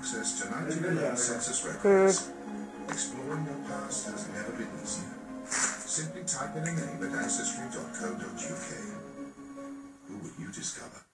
access to 90 million census records. Exploring your past has never been easier. Simply type in a name at ancestry.co.uk. Who will you discover?